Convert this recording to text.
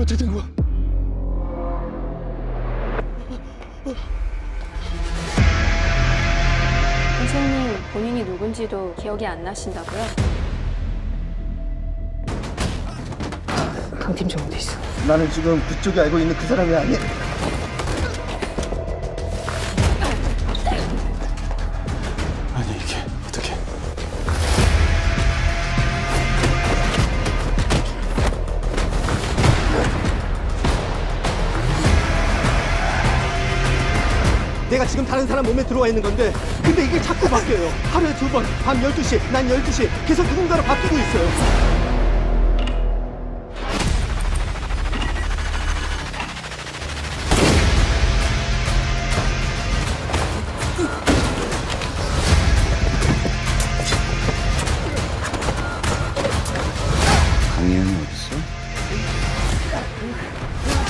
어떻게 된 거야? 선생님, 본인이 누군지도 기억이 안 나신다고요? 강 팀장 어디 있어? 나는 지금 그쪽이 알고 있는 그 사람이 아니야. 아니 이게 어떻게? 내가 지금 다른 사람 몸에 들어와 있는 건데 근데 이게 자꾸 바뀌어요. 하루에 2번, 밤 12시, 난 12시 계속 누군가로 바뀌고 있어요. 강희연이 어딨어?